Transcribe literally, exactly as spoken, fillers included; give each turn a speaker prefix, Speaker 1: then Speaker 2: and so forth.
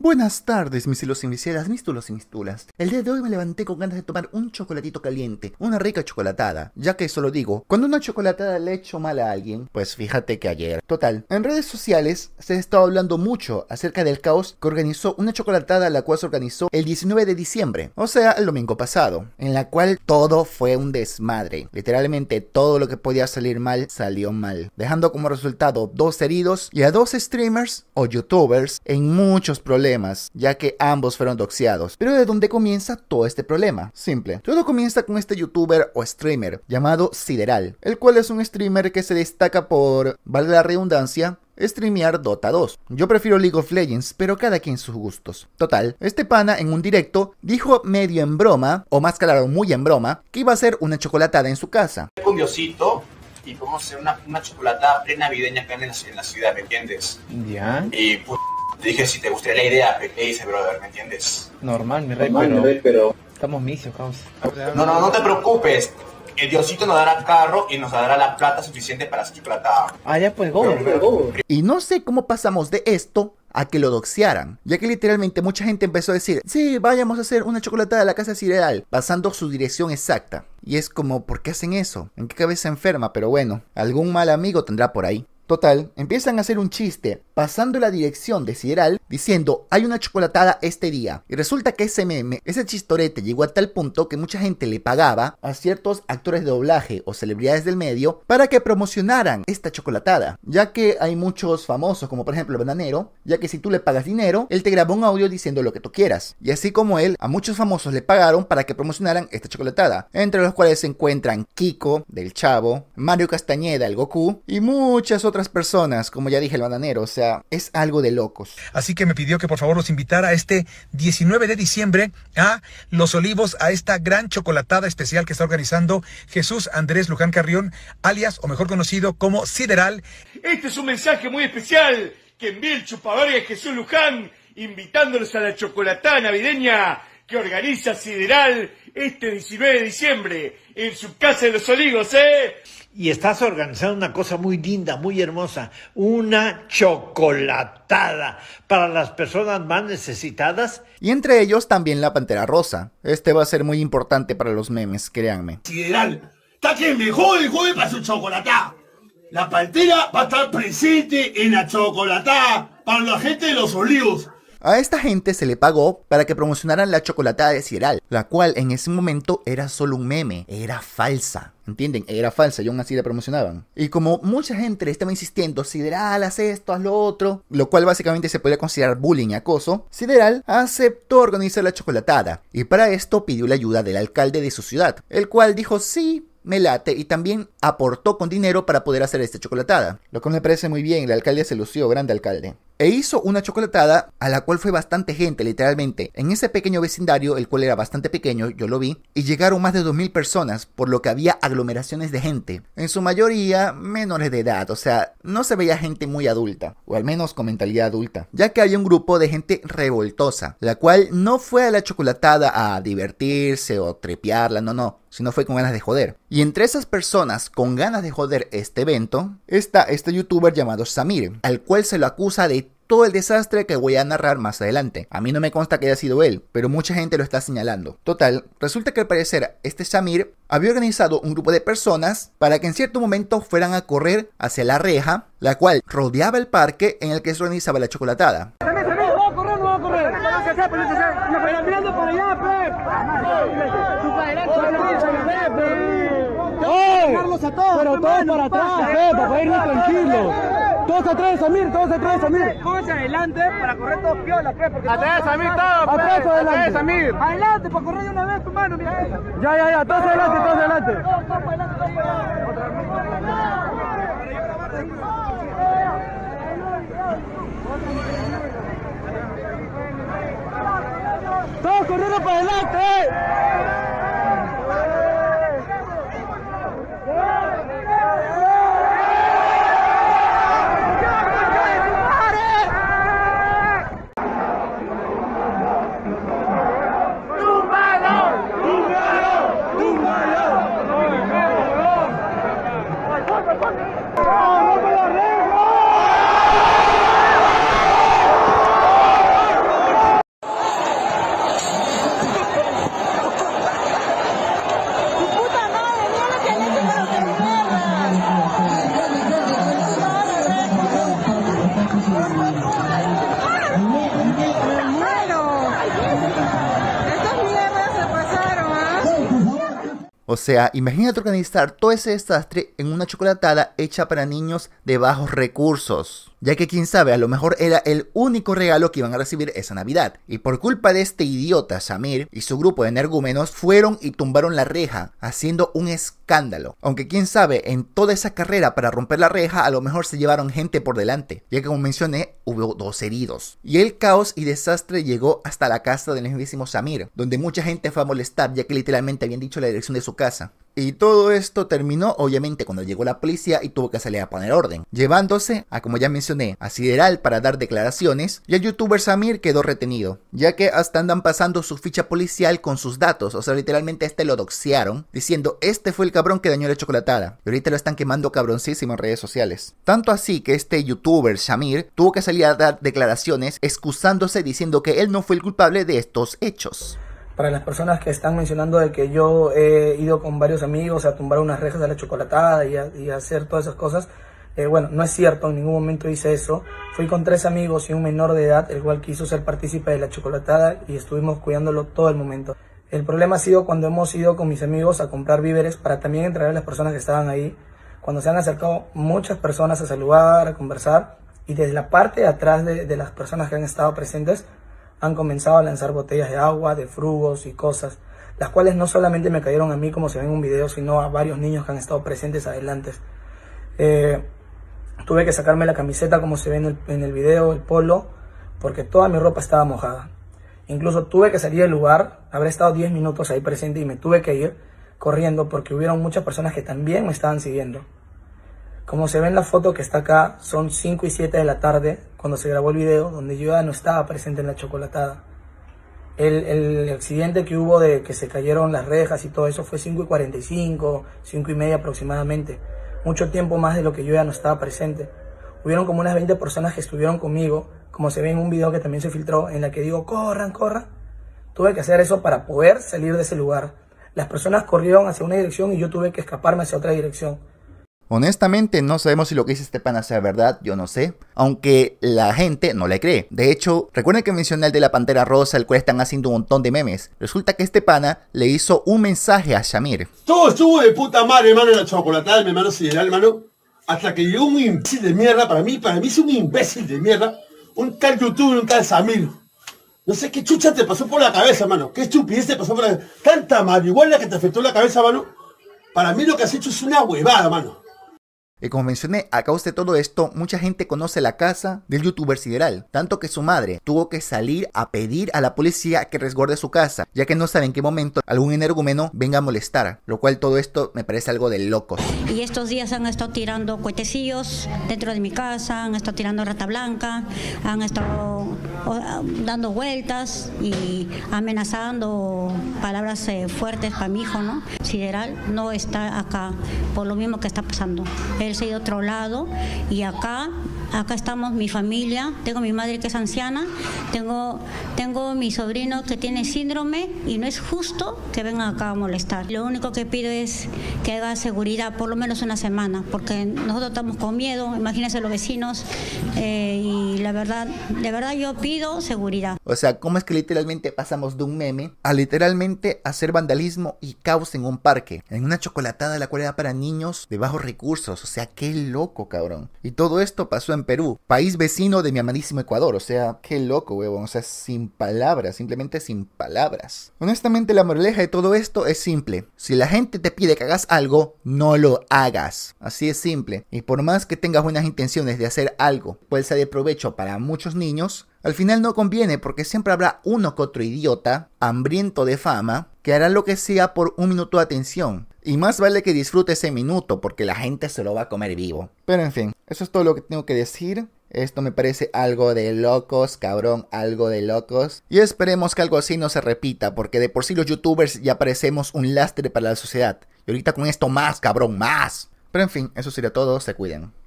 Speaker 1: Buenas tardes, mis hilos y mis cielas, mis tulos y mis tulas. El día de hoy me levanté con ganas de tomar un chocolatito caliente, una rica chocolatada, ya que eso lo digo, cuando una chocolatada le ha hecho mal a alguien, pues fíjate que ayer. Total, en redes sociales se ha estado hablando mucho acerca del caos que organizó una chocolatada, la cual se organizó el diecinueve de diciembre, o sea, el domingo pasado, en la cual todo fue un desmadre. Literalmente todo lo que podía salir mal, salió mal, dejando como resultado dos heridos y a dos streamers o youtubers en muchos problemas, ya que ambos fueron doxeados. Pero ¿de dónde comienza todo este problema? Simple. Todo comienza con este youtuber o streamer llamado Sideral, el cual es un streamer que se destaca por, valga la redundancia, streamear Dota dos. Yo prefiero League of Legends, pero cada quien sus gustos. Total, este pana en un directo dijo medio en broma, o más claro, muy en broma, que iba a hacer una chocolatada en su casa.
Speaker 2: Con Diosito y podemos hacer una, una chocolatada pre-navideña acá en la, en la ciudad, ¿me entiendes?
Speaker 3: Ya.
Speaker 2: Y pues, te dije si te gustaría la idea, ¿qué dices, brother? ¿Me entiendes?
Speaker 3: Normal, mi rey,
Speaker 2: Normal,
Speaker 3: pero...
Speaker 2: mi rey, pero...
Speaker 3: Estamos misios, caos.
Speaker 2: No, no, no te preocupes. El Diosito nos dará carro y nos dará la plata suficiente para hacer chocolatada.
Speaker 3: Ah, ya pues, go. go.
Speaker 1: Y no sé cómo pasamos de esto a que lo doxearan, ya que literalmente mucha gente empezó a decir, sí, vayamos a hacer una chocolatada a la casa Sideral, pasando su dirección exacta. Y es como, ¿por qué hacen eso? ¿En qué cabeza enferma? Pero bueno, algún mal amigo tendrá por ahí. Total, empiezan a hacer un chiste, pasando la dirección de Sideral, diciendo, hay una chocolatada este día. Y resulta que ese meme, ese chistorete llegó a tal punto que mucha gente le pagaba a ciertos actores de doblaje o celebridades del medio para que promocionaran esta chocolatada. Ya que hay muchos famosos, como por ejemplo el Bananero, ya que si tú le pagas dinero, él te graba un audio diciendo lo que tú quieras. Y así como él, a muchos famosos le pagaron para que promocionaran esta chocolatada. Entre los cuales se encuentran Kiko, del Chavo, Mario Castañeda, el Goku, y muchas otras personas, como ya dije, el Bananero. O sea, es algo de locos.
Speaker 4: Así que me pidió que por favor los invitara este diecinueve de diciembre a Los Olivos, a esta gran chocolatada especial que está organizando Jesús Andrés Luján Carrión, alias o mejor conocido como Sideral.
Speaker 5: Este es un mensaje muy especial que envía el chupaverga Jesús Luján, invitándolos a la chocolatada navideña que organiza Sideral este diecinueve de diciembre en su casa de Los Olivos, ¿eh?
Speaker 6: Y estás organizando una cosa muy linda, muy hermosa, una chocolatada para las personas más necesitadas.
Speaker 1: Y entre ellos también la Pantera Rosa. Este va a ser muy importante para los memes, créanme.
Speaker 5: Sideral, está que me jode, jode para su chocolatada. La Pantera va a estar presente en la chocolatada para la gente de Los Olivos.
Speaker 1: A esta gente se le pagó para que promocionaran la chocolatada de Sideral, la cual en ese momento era solo un meme, era falsa. ¿Entienden? Era falsa y aún así la promocionaban. Y como mucha gente le estaba insistiendo, Sideral, haz esto, haz lo otro, lo cual básicamente se podría considerar bullying y acoso, Sideral aceptó organizar la chocolatada y para esto pidió la ayuda del alcalde de su ciudad, el cual dijo sí, me late, y también aportó con dinero para poder hacer esta chocolatada, lo cual me parece muy bien. El alcalde se lució, grande alcalde. E hizo una chocolatada a la cual fue bastante gente, literalmente. En ese pequeño vecindario, el cual era bastante pequeño, yo lo vi, y llegaron más de dos mil personas, por lo que había aglomeraciones de gente. En su mayoría, menores de edad, o sea, no se veía gente muy adulta, o al menos con mentalidad adulta, ya que había un grupo de gente revoltosa, la cual no fue a la chocolatada a divertirse o trepearla, no, no, sino fue con ganas de joder. Y entre esas personas con ganas de joder este evento, está este youtuber llamado Samir, al cual se lo acusa de todo el desastre que voy a narrar más adelante. A mí no me consta que haya sido él, pero mucha gente lo está señalando. Total, resulta que al parecer este Samir había organizado un grupo de personas para que en cierto momento fueran a correr hacia la reja, la cual rodeaba el parque en el que se organizaba la chocolatada.
Speaker 7: ¡No va a correr, no va a correr! ¡Pero mirando para allá, Pep! ¡Tú para adelante, Pep! ¡Pero todos para atrás, Pep! ¡Para irnos tranquilos! Todos atrás, Samir, todos atrás, Samir. Pónganse adelante para correr todos piola, Pep. Atrás, Samir, todos. Atrás, adelante. Samir. Adelante, para correr de una vez, tu mano, mira. Ya, ya, ya, todos adelante, todos adelante. Todos corriendo para adelante, eh.
Speaker 1: O sea, imagínate organizar todo ese desastre en una chocolatada hecha para niños de bajos recursos. Ya que quién sabe, a lo mejor era el único regalo que iban a recibir esa Navidad. Y por culpa de este idiota Samir y su grupo de energúmenos, fueron y tumbaron la reja, haciendo un escándalo. Aunque quién sabe, en toda esa carrera para romper la reja, a lo mejor se llevaron gente por delante. Ya que como mencioné, hubo dos heridos. Y el caos y desastre llegó hasta la casa del mismísimo Samir, donde mucha gente fue a molestar, ya que literalmente habían dicho la dirección de su casa. Y todo esto terminó obviamente cuando llegó la policía y tuvo que salir a poner orden, llevándose a, como ya mencioné, a Sideral para dar declaraciones, y el youtuber Samir quedó retenido, ya que hasta andan pasando su ficha policial con sus datos. O sea, literalmente este lo doxearon, diciendo este fue el cabrón que dañó la chocolatada, y ahorita lo están quemando cabroncísimo en redes sociales. Tanto así que este youtuber Samir tuvo que salir a dar declaraciones excusándose, diciendo que él no fue el culpable de estos hechos.
Speaker 8: Para las personas que están mencionando de que yo he ido con varios amigos a tumbar unas rejas de la chocolatada y a, y a hacer todas esas cosas, eh, bueno, no es cierto, en ningún momento hice eso. Fui con tres amigos y un menor de edad, el cual quiso ser partícipe de la chocolatada y estuvimos cuidándolo todo el momento. El problema ha sido cuando hemos ido con mis amigos a comprar víveres para también entregar a las personas que estaban ahí, cuando se han acercado muchas personas a saludar, a conversar, y desde la parte de atrás de, de las personas que han estado presentes, han comenzado a lanzar botellas de agua, de frugos y cosas, las cuales no solamente me cayeron a mí como se ve en un video, sino a varios niños que han estado presentes adelante. Eh, tuve que sacarme la camiseta como se ve en el, en el video, el polo, porque toda mi ropa estaba mojada. Incluso tuve que salir del lugar, habré estado diez minutos ahí presente y me tuve que ir corriendo porque hubieron muchas personas que también me estaban siguiendo. Como se ve en la foto que está acá, son cinco y siete de la tarde cuando se grabó el video, donde yo ya no estaba presente en la chocolatada. El, el accidente que hubo de que se cayeron las rejas y todo eso fue cinco y cuarenta y cinco, cinco y media aproximadamente. Mucho tiempo más de lo que yo ya no estaba presente. Hubieron como unas veinte personas que estuvieron conmigo, como se ve en un video que también se filtró, en la que digo, corran, corran. Tuve que hacer eso para poder salir de ese lugar. Las personas corrieron hacia una dirección y yo tuve que escaparme hacia otra dirección.
Speaker 1: Honestamente no sabemos si lo que dice este pana sea verdad, yo no sé, aunque la gente no le cree. De hecho, recuerden que mencioné el de la Pantera Rosa, el cual están haciendo un montón de memes. Resulta que este pana le hizo un mensaje a Samir.
Speaker 9: Todo estuvo de puta madre, hermano, en la chocolatada de mi hermano Sideral, hermano, hasta que llegó un imbécil de mierda, para mí, para mí es un imbécil de mierda, un tal youtuber, un tal Samir. No sé qué chucha te pasó por la cabeza, hermano, qué estupidez te pasó por la cabeza. Tanta marihuana que te afectó la cabeza, hermano. Para mí lo que has hecho es una huevada, hermano.
Speaker 1: Y como mencioné, a causa de todo esto, mucha gente conoce la casa del youtuber Sideral, tanto que su madre tuvo que salir a pedir a la policía que resguarde su casa, ya que no sabe en qué momento algún energúmeno venga a molestar, lo cual todo esto me parece algo de locos.
Speaker 10: Y estos días han estado tirando cohetecillos dentro de mi casa, han estado tirando rata blanca, han estado dando vueltas y amenazando palabras eh, fuertes para mi hijo, ¿no? Sideral no está acá por lo mismo que está pasando. Él se ha ido a otro lado y acá, acá estamos mi familia, tengo mi madre que es anciana, tengo, tengo mi sobrino que tiene síndrome y no es justo que vengan acá a molestar. Lo único que pido es que haga seguridad por lo menos una semana, porque nosotros estamos con miedo, imagínense los vecinos, eh, y la verdad, de verdad yo pido seguridad.
Speaker 1: O sea, ¿cómo es que literalmente pasamos de un meme a literalmente hacer vandalismo y caos en un parque? En una chocolatada la cual era para niños de bajos recursos, o sea, qué loco, cabrón. Y todo esto pasó en Perú, país vecino de mi amadísimo Ecuador, o sea, qué loco, huevón, o sea, sin palabras, simplemente sin palabras. Honestamente, la moraleja de todo esto es simple. Si la gente te pide que hagas algo, no lo hagas. Así es simple. Y por más que tengas buenas intenciones de hacer algo, puede ser de provecho para muchos niños, al final no conviene porque siempre habrá uno que otro idiota, hambriento de fama, que hará lo que sea por un minuto de atención. Y más vale que disfrute ese minuto porque la gente se lo va a comer vivo. Pero en fin, eso es todo lo que tengo que decir. Esto me parece algo de locos, cabrón, algo de locos. Y esperemos que algo así no se repita, porque de por sí los youtubers ya parecemos un lastre para la sociedad. Y ahorita con esto más, cabrón, más. Pero en fin, eso sería todo, se cuiden.